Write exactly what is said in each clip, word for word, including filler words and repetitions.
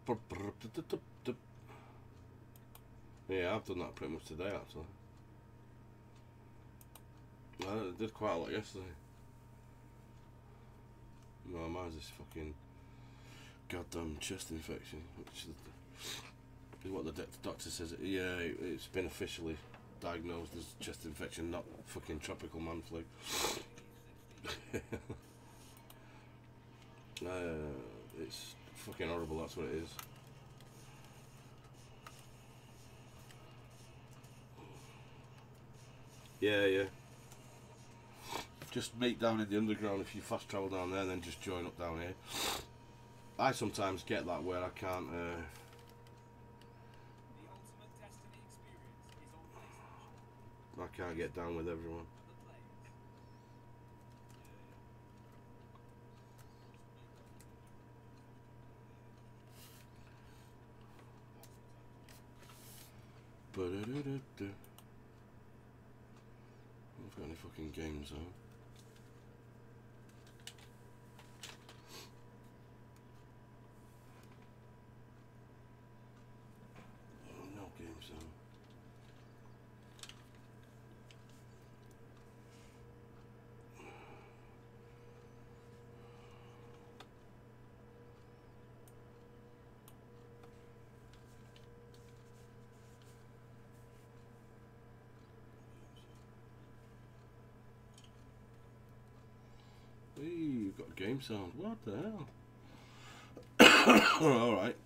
Yeah, I've done that pretty much today actually. I did quite a lot yesterday. No, mine's this fucking goddamn chest infection, which is what the doctor says. Yeah, it's been officially diagnosed as chest infection, not fucking tropical man flu. uh, it's fucking horrible, that's what it is. Yeah, yeah. Just meet down in the underground if you fast travel down there, and then just join up down here. I sometimes get that where I can't. Uh, I can't get down with everyone. Ba-da-da-da-da. I've got any fucking games on. No games on. Hey, you've got game sound. What the hell? Alright.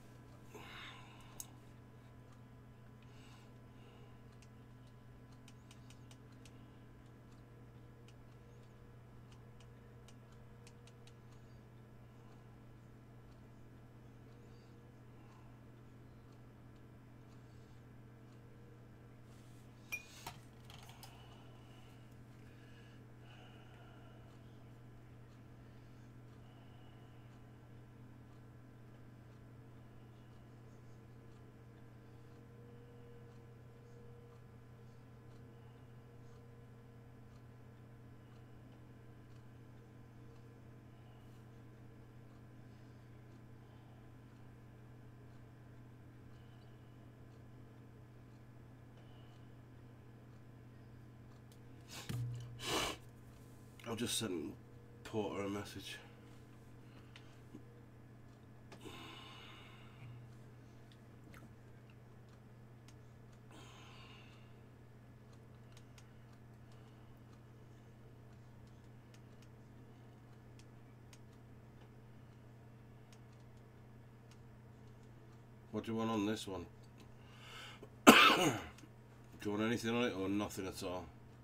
I've just sent Porter a message. What do you want on this one? Do you want anything on it or nothing at all?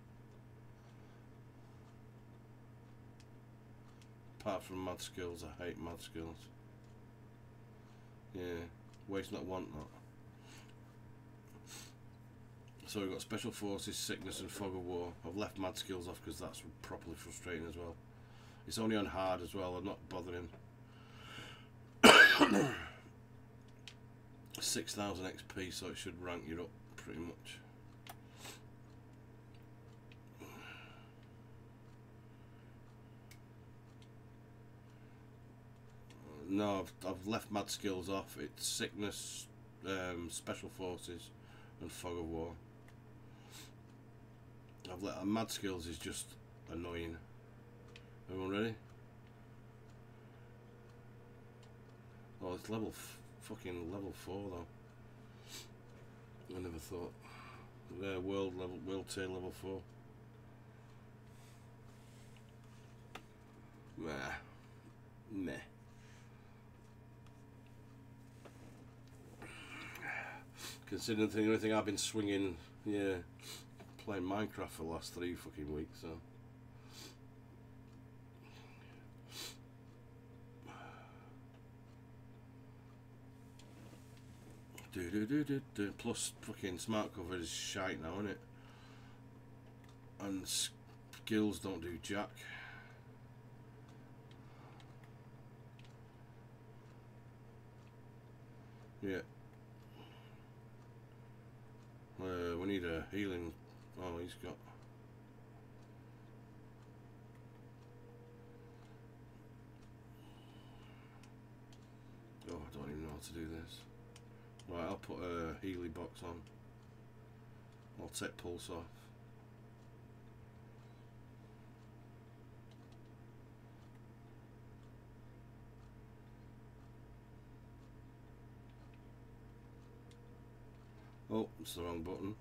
Apart from mad skills, I hate mad skills. Yeah, waste not, want not. So we've got special forces, sickness and fog of war. I've left mad skills off because that's properly frustrating as well. It's only on hard as well, I'm not bothering. six thousand X P, so it should rank you up pretty much. No, I've, I've left mad skills off. It's sickness, um, special forces and fog of war. I've let uh, mad skills is just annoying. Everyone ready? Oh, it's level f fucking level four though. I never thought. There, world level, world tier level four. Nah, meh. Considering the only thing I've been swinging, yeah, playing Minecraft for the last three fucking weeks, so. Do do do do do. Plus, fucking smart cover is shite now, isn't it? And skills don't do jack. Yeah. Uh, we need a healing. Oh, he's got. Oh, I don't even know how to do this. Right, I'll put a Healy box on. I'll take pulse off. Oh, it's the wrong button.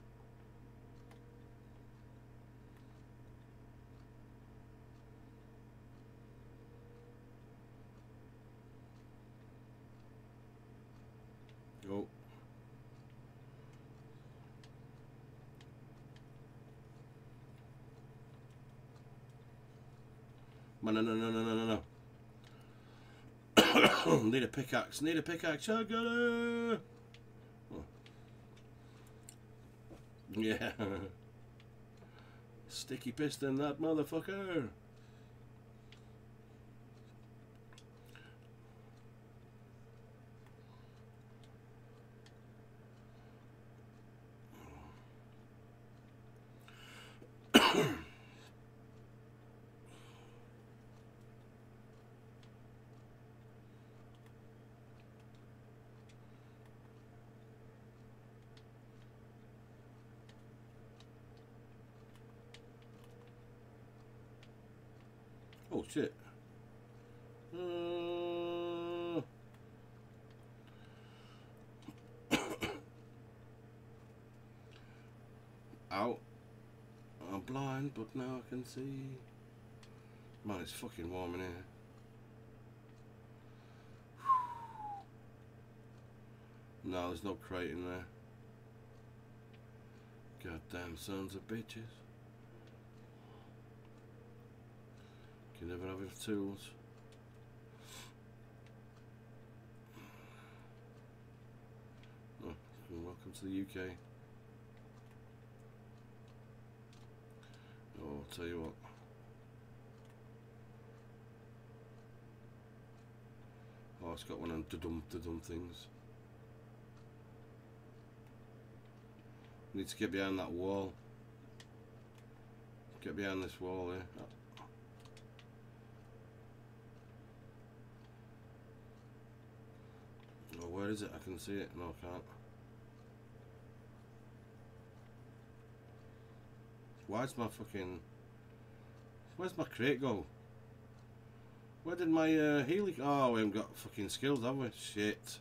Oh. No, no, no, no, no, no, no. Need a pickaxe, need a pickaxe, I got it! Oh. Yeah. Sticky piston, that motherfucker! Oh shit. Uh... Out. I'm blind, but now I can see. Man, it's fucking warm in here. No, there's no crate in there. Goddamn sons of bitches. Can never have enough tools. Oh, welcome to the U K. Oh, I'll tell you what. Oh, it's got one of them dum dum things. Need to get behind that wall. Get behind this wall here. Oh, where is it? I can see it. No, I can't. Why's my fucking... Where's my crate go? Where did my uh, Healy... Oh, we haven't got fucking skills, have we? Shit.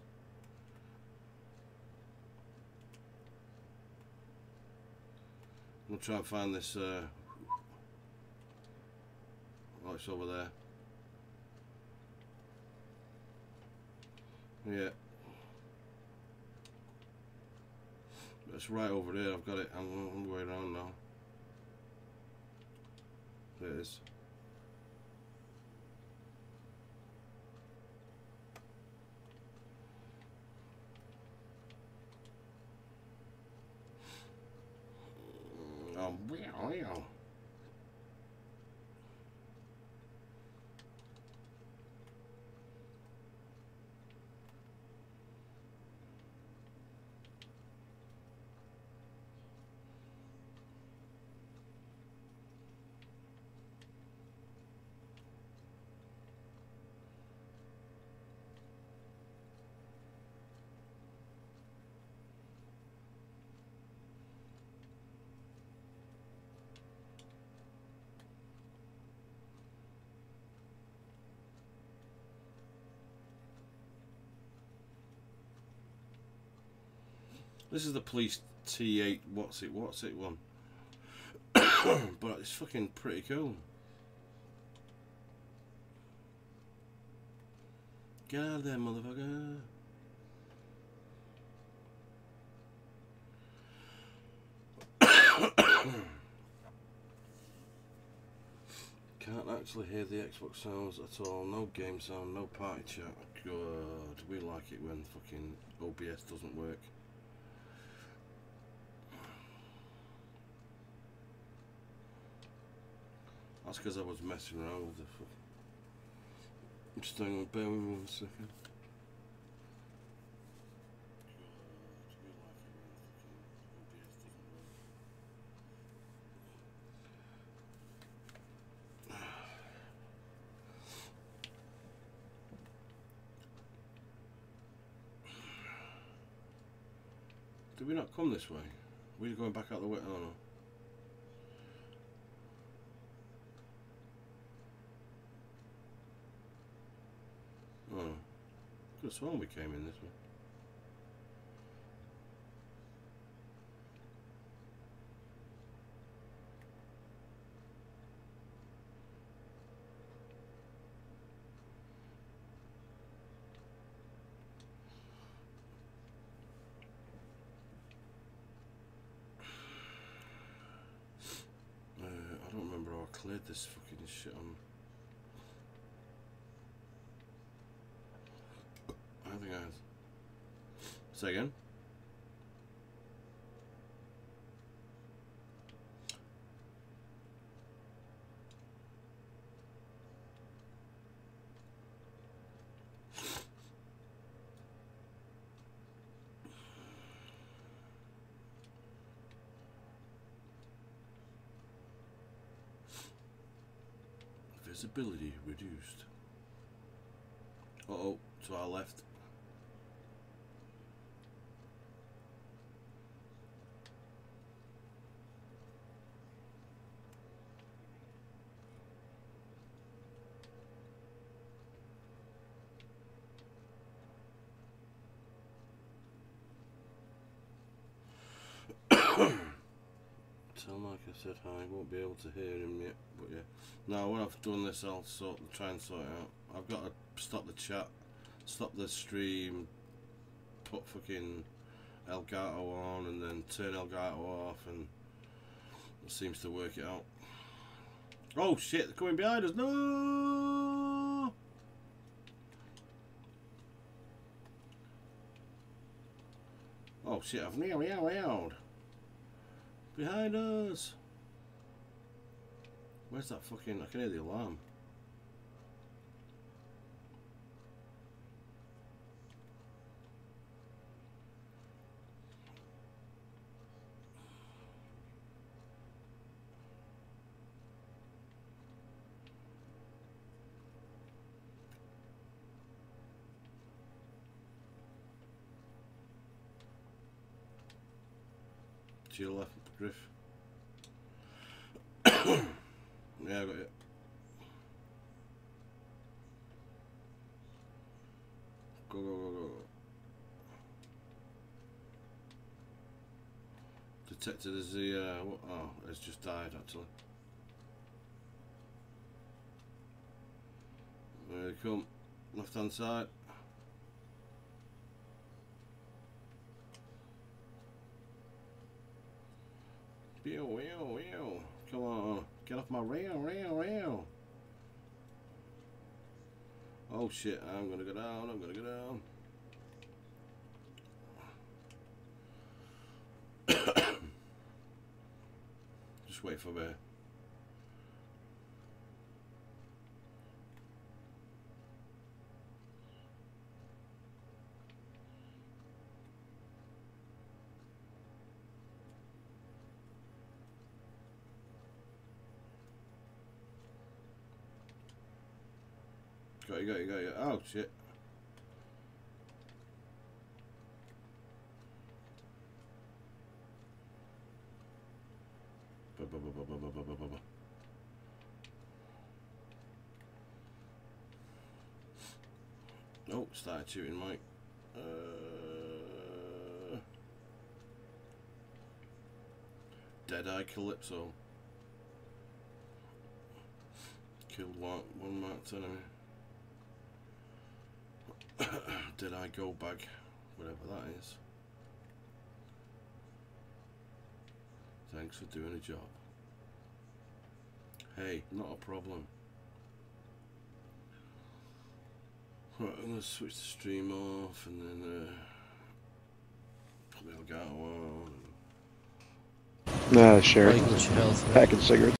I'm gonna try and find this... Uh... Oh, it's over there. Yeah. It's right over there. I've got it. I'm on the way around now. There it is. Um, wow, wow. This is the police T eight, what's it, what's it one. But it's fucking pretty cool. Get out of there, motherfucker. Can't actually hear the Xbox sounds at all. No game sound, no party chat. God, we like it when fucking O B S doesn't work. That's because I was messing around with the fucking... I'm just hang on, bear with me one second. Did we not come this way? We're going back out the way. Oh no. Oh. Could have sworn we came in this way. I don't remember how I cleared this fucking shit on. I think I had. Say again? Visibility reduced. Uh oh, to our left. Tell Mike I said hi. Won't be able to hear him yet, but yeah. Now when I've done this, I'll sort try and sort it out. I've got to stop the chat, stop the stream, put fucking Elgato on, and then turn Elgato off, and it seems to work it out. Oh shit! They're coming behind us! No! Oh shit! I've meow meow meowed. Behind us! Where's that fucking... I can hear the alarm. To your left, Griff. Yeah, I got it. Go, go, go, go. Detected as the, uh, what? Oh, it's just died actually. There they come. Left hand side. Wheel, wheel, wheel. Come on. Get off my rail, rail, rail. Oh shit, I'm gonna go down, I'm gonna go down. Just wait for me. Got you, got you, got you. Oh shit. Ba, ba, ba, ba, ba, ba, ba, ba, ba. Oh, started shooting, Mike. Uh, Deadeye Calypso. Killed one, one marked enemy. Did I go back? Whatever that is. Thanks for doing a job. Hey, not a problem. Right, I'm gonna switch the stream off and then uh, put the Elgato on. Nah, sure. Packing cigarettes.